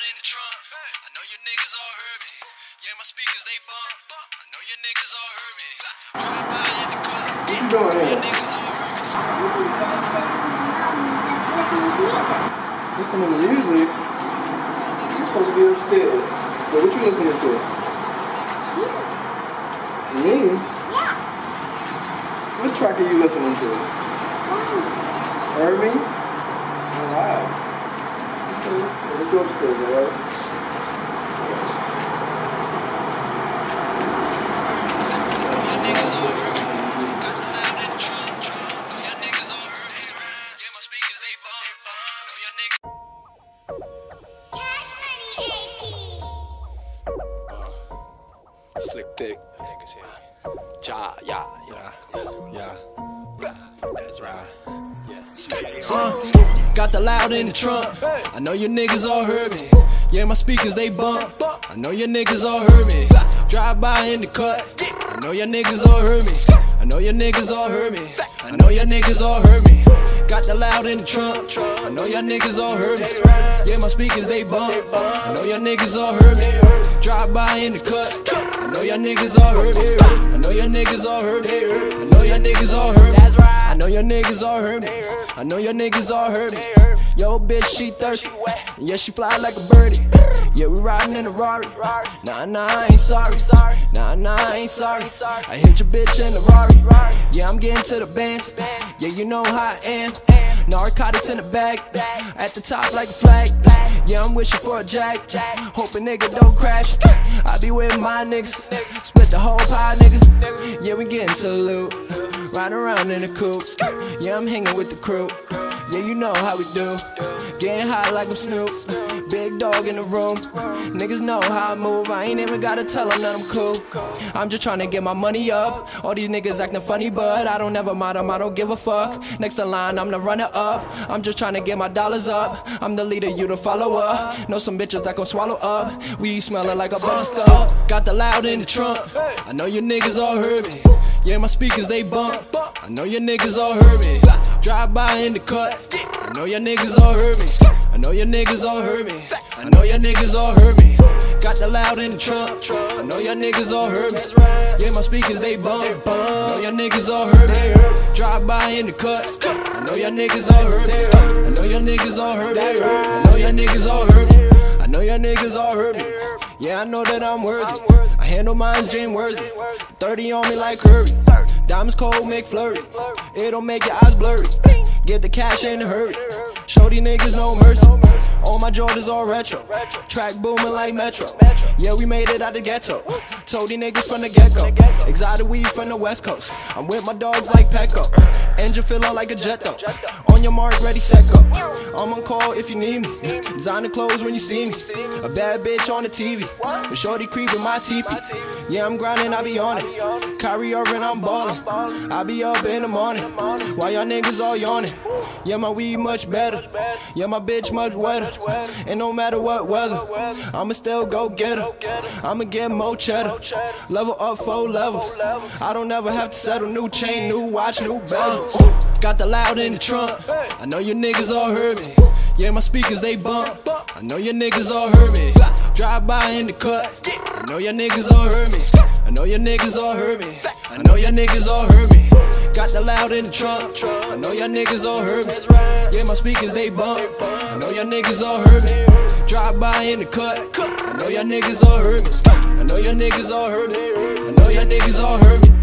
in the trunk. I know you niggas all heard me. Yeah, my speakers they bump. I know you niggas all heard me. Drive by in the car. You niggas all heard me. Listening to music? You supposed to be upstairs. But what you listening to? Me? Yeah. What track are you listening to? Heard me? Alright. Let's go upstairs, alright? Slick thick, niggas here. Yeah. That's right. Got the loud in the trunk. I know you niggas all heard me. Yeah, my speakers they bump. I know you niggas all heard me. Drive by in the cut. I know your niggas all heard me. I know your niggas all heard me. I know your niggas all heard me. Got the loud in the trunk. I know your niggas all heard me. Yeah, my speakers they bump. I know your niggas all heard me. Drive by in the cut. I know your niggas all heard me. I know your niggas all heard me. I know your niggas all heard me. I know your niggas all heard me. I know your niggas all heard me. Yo, bitch, she thirsty. Yeah, she fly like a birdie. Yeah, we riding in a Rari. Nah, I ain't sorry. Nah, I ain't sorry. I hit your bitch in the Rari. Yeah, I'm getting to the bands. Yeah, you know how I am. Narcotics in the bag, at the top like a flag. Yeah, I'm wishing for a jack, hoping nigga don't crash. I be with my niggas, split the whole pie, nigga. Yeah, we getting to the loot, riding around in the coupe. Yeah, I'm hanging with the crew. Yeah, you know how we do, getting high like I'm Snoop. Big dog in the room, niggas know how I move. I ain't even gotta tell them that I'm cool. I'm just trying to get my money up. All these niggas acting funny, but I don't ever mind them, I don't give a fuck. Next in line, I'm the runner up. I'm just trying to get my dollars up. I'm the leader, you the follower. Know some bitches that gon' swallow up. We smelling like a bunch of stuff. Got the loud in the trunk. I know you niggas all heard me. Yeah, my speakers they bump. I know your niggas all heard me. Drive by in the cut. I know your niggas all heard me. I know your niggas all heard me. I know your niggas all heard me. Got the loud in the trunk. I know your niggas all heard me. Yeah, my speakers they bump. I know your niggas all heard me. Drive by in the cut. I know your niggas all heard me. I know your niggas all heard me. I know your niggas all heard me. I know your niggas all heard me. Yeah, I know that I'm worthy. I handle mine Jane worthy. 30 on me like Curry. Diamonds cold, make flurry. It'll make your eyes blurry. Get the cash in a hurry. Show these niggas no mercy. All my Jordans all retro. Track booming like Metro. Yeah, we made it out the ghetto. Told these niggas from the get-go. Exotic weed from the West Coast. I'm with my dogs like Petco. Engine feeling like a jet though. On your mark, ready, set, go. I'm on call if you need me. Designer clothes when you see me. A bad bitch on the TV. But shorty creeping my teepee. Yeah, I'm grinding, I be on it. Kyrie Irving, I'm ballin'. I be up in the morning. While y'all niggas all yawning. Yeah, my weed much better. Yeah, my bitch much wetter. And no matter what weather, I'ma still go get her. I'ma get more cheddar. Level up 4 levels. I don't ever have to settle. New chain, new watch, new bells. Got the loud in the trunk. I know you niggas all heard me. Yeah, my speakers they bump. I know your niggas all heard me. Drive by in the cut. I know your niggas all heard me. I know your niggas all heard me. I know your niggas all heard me. Got the loud in the trunk. I know your niggas all heard me. Yeah, my speakers they bump. I know your niggas all heard me. Drive by in the cut. I know your niggas all heard me. I know your niggas all heard me. I know your niggas all heard me.